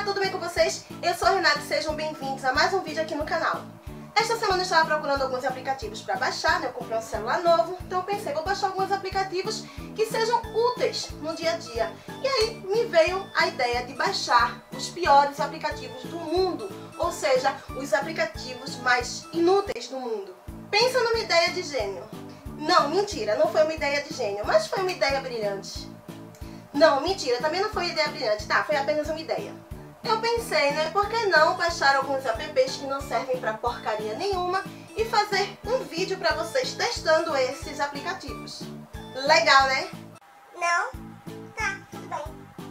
tudo bem com vocês? Eu sou a Renata e sejam bem-vindos a mais um vídeo aqui no canal. Esta semana eu estava procurando alguns aplicativos para baixar, né? Eu comprei um celular novo, então eu pensei, vou baixar alguns aplicativos que sejam úteis no dia a dia. E aí me veio a ideia de baixar os piores aplicativos do mundo, ou seja, os aplicativos mais inúteis do mundo. Pensa numa ideia de gênio. Não, mentira, não foi uma ideia de gênio, mas foi uma ideia brilhante. Não, mentira, também não foi uma ideia brilhante, tá? Foi apenas uma ideia. Eu pensei, né, por que não baixar alguns apps que não servem pra porcaria nenhuma e fazer um vídeo pra vocês testando esses aplicativos. Legal, né? Não? Tá, tudo bem.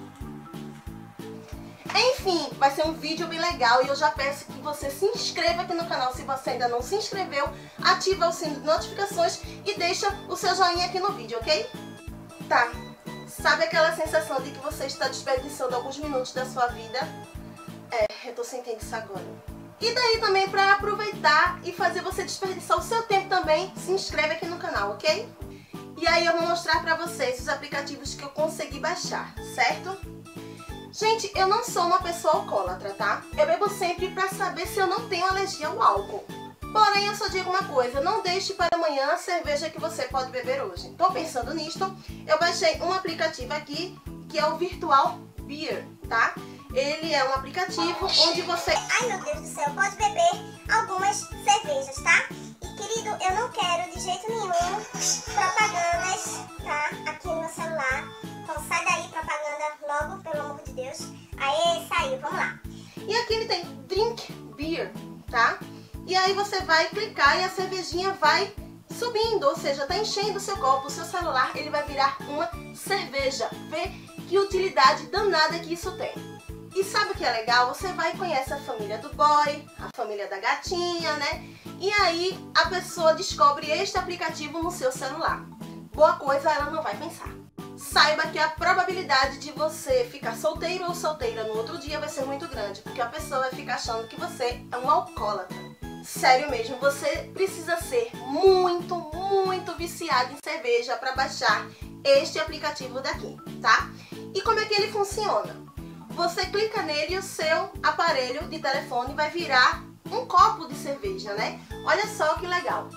Enfim, vai ser um vídeo bem legal e eu já peço que você se inscreva aqui no canal se você ainda não se inscreveu, ativa o sino de notificações e deixa o seu joinha aqui no vídeo, ok? Tá. Sabe aquela sensação de que você está desperdiçando alguns minutos da sua vida? Eu tô sentindo isso agora. E daí também para aproveitar e fazer você desperdiçar o seu tempo também, se inscreve aqui no canal, ok? E aí eu vou mostrar para vocês os aplicativos que eu consegui baixar, certo? Gente, eu não sou uma pessoa alcoólatra, tá? Eu bebo sempre para saber se eu não tenho alergia ao álcool. Porém, eu só digo uma coisa, não deixe para amanhã a cerveja que você pode beber hoje. Tô pensando nisto, eu baixei um aplicativo aqui, que é o Virtual Beer, tá? Ele é um aplicativo onde você... Ai, meu Deus do céu, pode beber algumas cervejas, tá? E, querido, eu não quero de jeito nenhum propagandas, tá? Aqui no meu celular. Então, sai daí, propaganda, logo, pelo amor de Deus. Aê, saiu, vamos lá. E aqui ele tem Drink Beer, tá? E aí você vai clicar e a cervejinha vai subindo, ou seja, tá enchendo o seu copo, o seu celular, ele vai virar uma cerveja. Vê que utilidade danada que isso tem. E sabe o que é legal? Você vai e conhece a família do boy, a família da gatinha, né? E aí a pessoa descobre este aplicativo no seu celular. Boa coisa ela não vai pensar. Saiba que a probabilidade de você ficar solteiro ou solteira no outro dia vai ser muito grande, porque a pessoa vai ficar achando que você é um alcoólatra. Sério mesmo, você precisa ser muito, muito viciado em cerveja para baixar este aplicativo daqui, tá? E como é que ele funciona? Você clica nele e o seu aparelho de telefone vai virar um copo de cerveja, né? Olha só que legal.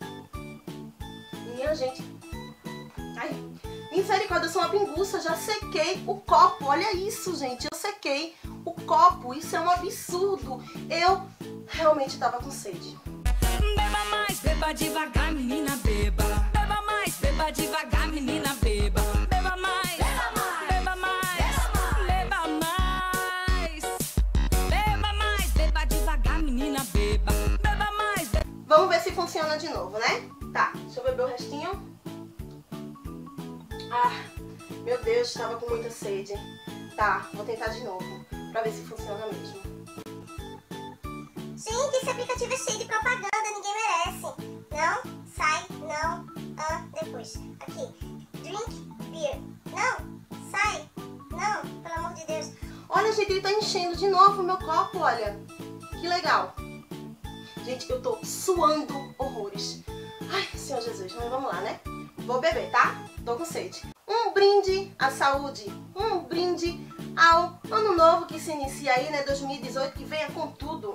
Minha gente... Ai, misericórdia, eu sou uma pinguça, já sequei o copo. Olha isso, gente, eu sequei o copo. Isso é um absurdo. Eu realmente tava com sede. Beba mais, beba devagar, menina, beba. Beba mais, beba devagar, menina, beba. Beba mais, beba mais, beba mais, beba mais. Beba mais, beba devagar, menina, beba. Beba mais. Vamos ver se funciona de novo, né? Tá, deixa eu beber o restinho. Ah, meu Deus, estava com muita sede. Tá, vou tentar de novo, pra ver se funciona mesmo. Gente, esse aplicativo é cheio de propaganda, ninguém merece. Não, sai, não, depois. Aqui, Drink Beer. Não, sai, não, pelo amor de Deus. Olha, gente, ele tá enchendo de novo o meu copo, olha. Que legal. Gente, eu tô suando horrores. Ai, Senhor Jesus, mas vamos lá, né? Vou beber, tá? Tô com sede. Um brinde à saúde, um brinde ao ano novo que se inicia aí, né? 2018, que venha com tudo.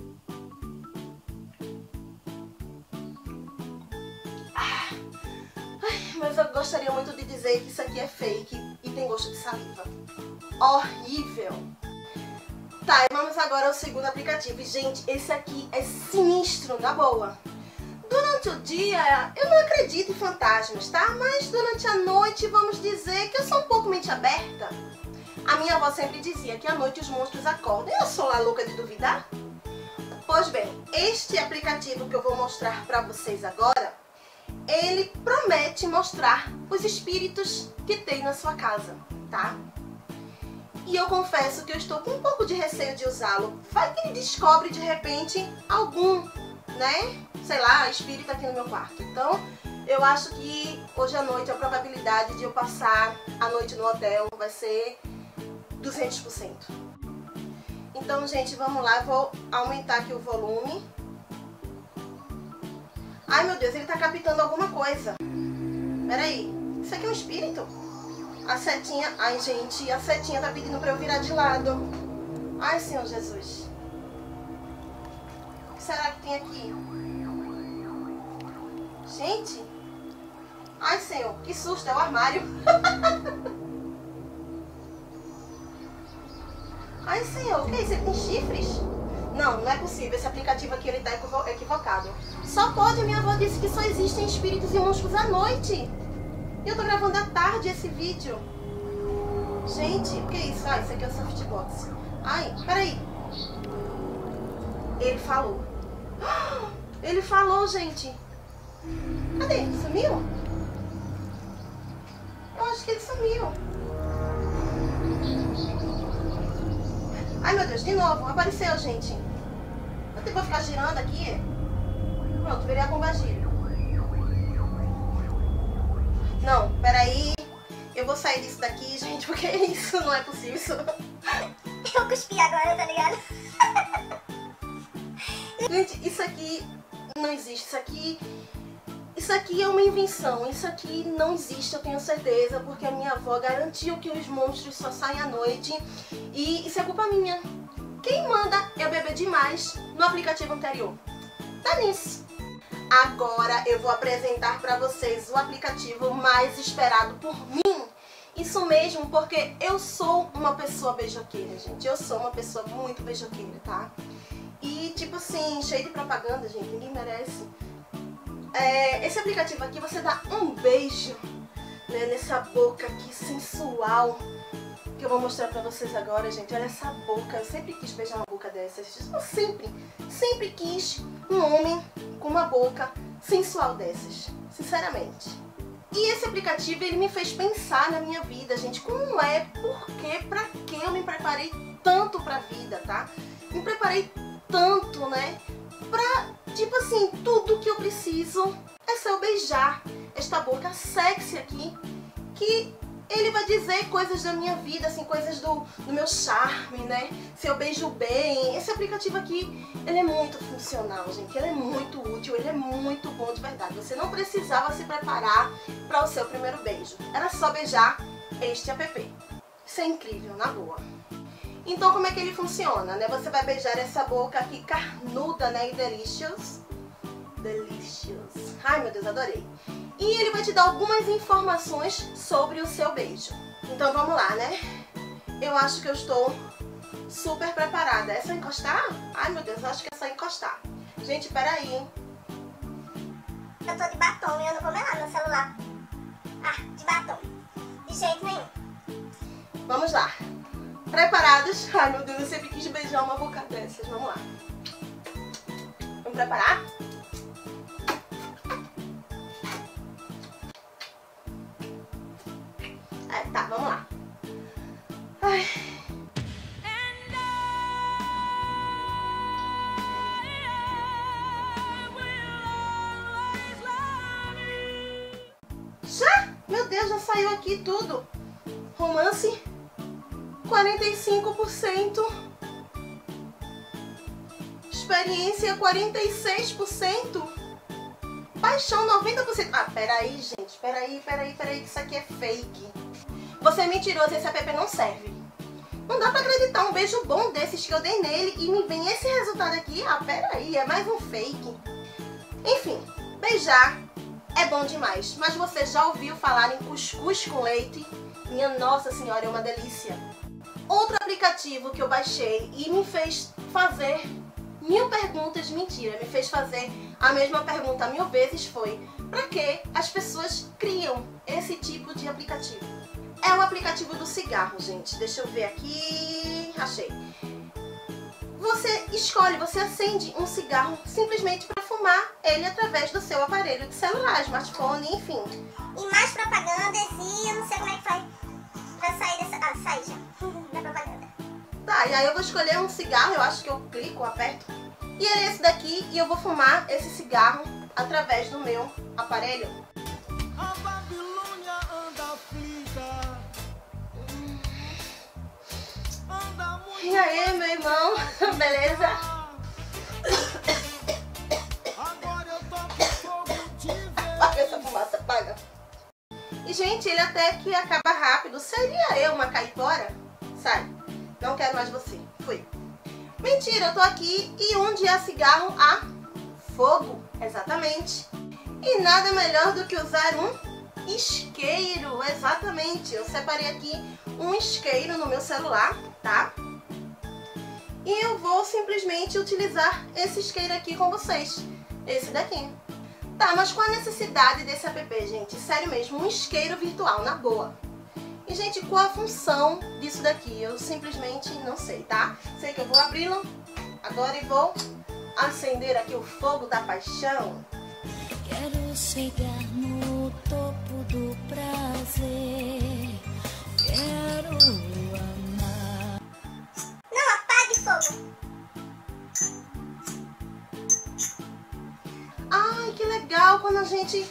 Mas eu gostaria muito de dizer que isso aqui é fake e tem gosto de saliva. Horrível! Tá, e vamos agora ao segundo aplicativo. E, gente, esse aqui é sinistro, na boa. Durante o dia, eu não acredito em fantasmas, tá? Mas durante a noite, vamos dizer que eu sou um pouco mente aberta. A minha avó sempre dizia que à noite os monstros acordam. Eu sou a louca de duvidar? Pois bem, este aplicativo que eu vou mostrar pra vocês agora, ele promete mostrar os espíritos que tem na sua casa, tá? E eu confesso que eu estou com um pouco de receio de usá-lo. Vai que ele descobre de repente algum, né? Sei lá, espírito aqui no meu quarto. Então, eu acho que hoje à noite a probabilidade de eu passar a noite no hotel vai ser 200%. Então, gente, vamos lá. Eu vou aumentar aqui o volume. Ai, meu Deus, ele tá captando alguma coisa. Peraí, isso aqui é um espírito? A setinha... Ai, gente, a setinha tá pedindo pra eu virar de lado. Ai, Senhor Jesus. O que será que tem aqui? Gente. Ai, Senhor, que susto, é o armário. Ai, Senhor, o que é isso? Ele tem chifres? Não, não é possível. Esse aplicativo aqui, ele tá equivocado. Só pode, minha avó disse que só existem espíritos e monstros à noite. E eu tô gravando à tarde esse vídeo. Gente, o que é isso? Ah, isso aqui é o softbox. Ai, peraí. Ele falou. Ele falou, gente. Cadê? Sumiu? Eu acho que ele sumiu. Ai, meu Deus, de novo. Apareceu, gente. Eu vou ficar girando aqui. Pronto, virei a Pombagira. Não, peraí. Eu vou sair disso daqui, gente, porque isso não é possível. Isso... Eu cuspi agora, tá ligado? Gente, isso aqui não existe. Isso aqui é uma invenção. Isso aqui não existe, eu tenho certeza, porque a minha avó garantiu que os monstros só saem à noite. E isso é culpa minha. Quem manda eu beber demais no aplicativo anterior? Tá nisso. Agora eu vou apresentar pra vocês o aplicativo mais esperado por mim. Isso mesmo, porque eu sou uma pessoa beijoqueira, gente. Eu sou uma pessoa muito beijoqueira, tá? E tipo assim, cheio de propaganda, gente, ninguém merece. Esse aplicativo aqui, você dá um beijo, né, nessa boca aqui sensual, que eu vou mostrar pra vocês agora, gente. Olha essa boca, eu sempre quis beijar uma boca dessas. Eu sempre quis um homem com uma boca sensual dessas, sinceramente. E esse aplicativo, ele me fez pensar na minha vida, gente. Como é, por quê, pra que eu me preparei tanto pra vida, tá? Me preparei tanto, né? Pra, tipo assim, tudo que eu preciso é só eu beijar esta boca sexy aqui, que ele vai dizer coisas da minha vida, assim, coisas do meu charme, né? Se eu beijo bem. Esse aplicativo aqui, ele é muito funcional, gente. Ele é muito útil, ele é muito bom de verdade. Você não precisava se preparar para o seu primeiro beijo. Era só beijar este app. Isso é incrível, na boa. Então, como é que ele funciona, né? Você vai beijar essa boca aqui carnuda, né? E delicious. Delicious. Ai, meu Deus, adorei. E ele vai te dar algumas informações sobre o seu beijo. Então, vamos lá, né? Eu acho que eu estou super preparada. É só encostar? Ai, meu Deus, eu acho que é só encostar. Gente, peraí, hein? Eu tô de batom e eu não vou melar meu celular. Ah, de batom. De jeito nenhum. Vamos lá. Preparados? Ai, meu Deus, eu sempre quis beijar uma boca dessas. Vamos lá. Vamos preparar? Tá, vamos lá. Ai. Já? Meu Deus, já saiu aqui tudo. Romance 45%. Experiência 46%. Paixão 90%. Ah, peraí, gente. Peraí, que isso aqui é fake. Você é mentiroso, esse app não serve. Não dá pra acreditar um beijo bom desses que eu dei nele e me vem esse resultado aqui. Ah, peraí, é mais um fake. Enfim, beijar é bom demais. Mas você já ouviu falar em cuscuz com leite? Minha Nossa Senhora, é uma delícia. Outro aplicativo que eu baixei e me fez fazer 1000 perguntas, mentira, me fez fazer a mesma pergunta 1000 vezes foi: pra que as pessoas criam esse tipo de aplicativo? É o aplicativo do cigarro, gente. Deixa eu ver aqui. Achei. Você escolhe, você acende um cigarro simplesmente para fumar ele através do seu aparelho de celular, smartphone, enfim. E mais propagandas e eu não sei como é que faz pra sair dessa... Ah, sai já. Da propaganda. Tá, e aí eu vou escolher um cigarro, eu acho que eu clico, aperto. E ele é esse daqui e eu vou fumar esse cigarro através do meu aparelho. A Babilônia anda aflita. Anda muito. E aí, meu irmão? Beleza? Agora eu tô com fogo de ver. Apaga essa fumaça, apaga. E, gente, ele até que acaba rápido. Seria eu uma caipora? Sai. Não quero mais você. Fui. Mentira, eu tô aqui e onde há cigarro há fogo. Exatamente. E nada melhor do que usar um isqueiro. Exatamente. Eu separei aqui um isqueiro no meu celular, tá? E eu vou simplesmente utilizar esse isqueiro aqui com vocês. Esse daqui. Tá, mas qual a necessidade desse app, gente? Sério mesmo, um isqueiro virtual, na boa. E, gente, qual a função disso daqui? Eu simplesmente não sei, tá? Sei que eu vou abri-lo agora e vou acender aqui o fogo da paixão. Quero chegar no topo do prazer. Quero amar. Não apague fogo. Ai, que legal quando a gente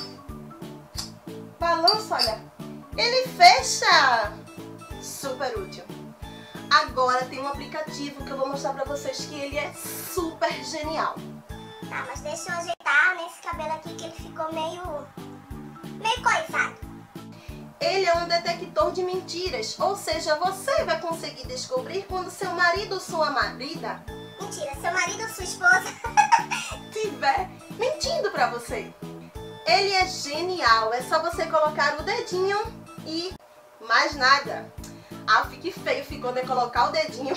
balança, olha. Ele fecha! Super útil. Agora tem um aplicativo que eu vou mostrar pra vocês que ele é super genial. Tá, mas deixa eu ajeitar nesse cabelo aqui que ele ficou meio coisado. Ele é um detector de mentiras, ou seja, você vai conseguir descobrir quando seu marido ou sua marida Mentira, seu marido ou sua esposa estiver mentindo pra você. Ele é genial, é só você colocar o dedinho e mais nada. Ah, que feio ficou de colocar o dedinho.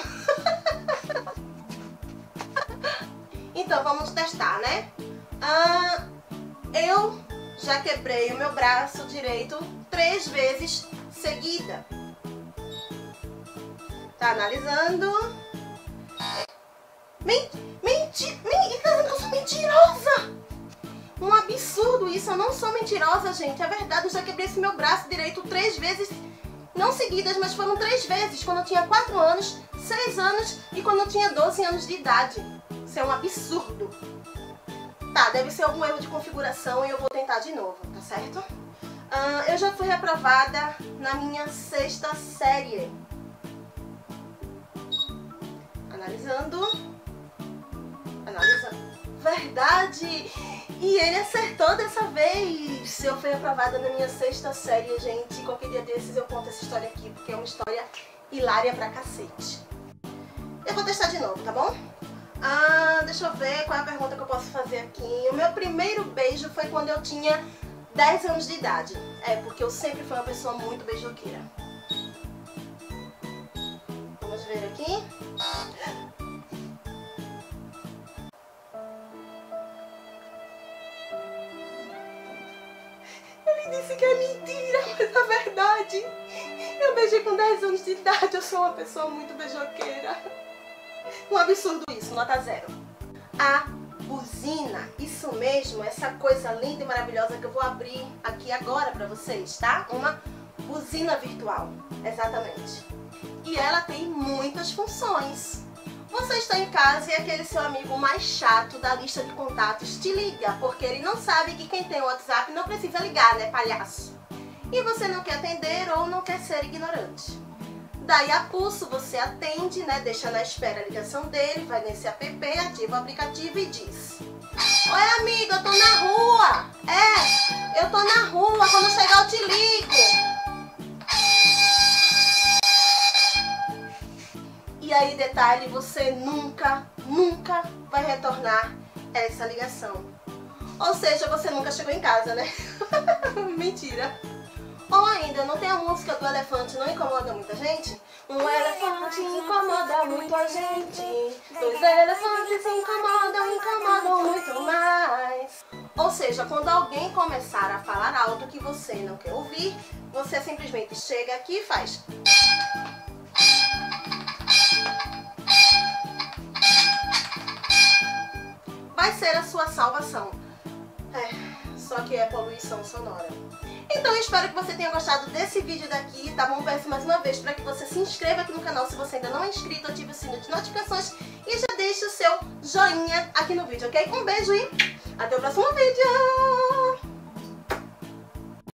Então vamos testar, né? Eu já quebrei o meu braço direito 3 vezes seguida. Tá analisando. Mentira, eu sou mentirosa! Um absurdo isso, eu não sou mentirosa, gente. É verdade, eu já quebrei esse meu braço direito 3 vezes, não seguidas, mas foram 3 vezes. Quando eu tinha 4 anos, 6 anos e quando eu tinha 12 anos de idade. Isso é um absurdo. Tá, deve ser algum erro de configuração e eu vou tentar de novo, tá certo? Eu já fui reprovada na minha 6ª série. Analisando. Verdade! E ele acertou dessa vez! Eu fui reprovada na minha 6ª série, gente. Qualquer dia desses eu conto essa história aqui, porque é uma história hilária pra cacete. Eu vou testar de novo, tá bom? Deixa eu ver qual é a pergunta que eu posso fazer aqui. O meu primeiro beijo foi quando eu tinha 10 anos de idade. É, porque eu sempre fui uma pessoa muito beijoqueira. Vamos ver aqui. Ele disse que é mentira, mas é verdade. Eu beijei com 10 anos de idade, eu sou uma pessoa muito beijoqueira. Um absurdo isso, nota 0. A buzina, isso mesmo, essa coisa linda e maravilhosa que eu vou abrir aqui agora pra vocês, tá? Uma buzina virtual, exatamente. E ela tem muitas funções. Você está em casa e aquele seu amigo mais chato da lista de contatos te liga, porque ele não sabe que quem tem o WhatsApp não precisa ligar, né, palhaço? E você não quer atender ou não quer ser ignorante. Daí a pulso você atende, né, deixa na espera a ligação dele, vai nesse app, ativa o aplicativo e diz: oi amigo, eu tô na rua. Eu tô na rua, quando chegar eu te ligo. E aí, detalhe, você nunca vai retornar essa ligação. Ou seja, você nunca chegou em casa, né? Mentira. Ou ainda, não tem a música do elefante, não incomoda muita gente? Um elefante incomoda muito a gente. 2 elefantes incomodam muito mais. Ou seja, quando alguém começar a falar alto que você não quer ouvir, você simplesmente chega aqui e faz... vai ser a sua salvação. Só que é poluição sonora. Então eu espero que você tenha gostado desse vídeo daqui, tá bom? Peço mais uma vez para que você se inscreva aqui no canal se você ainda não é inscrito, ative o sino de notificações e já deixe o seu joinha aqui no vídeo, ok? Um beijo e até o próximo vídeo!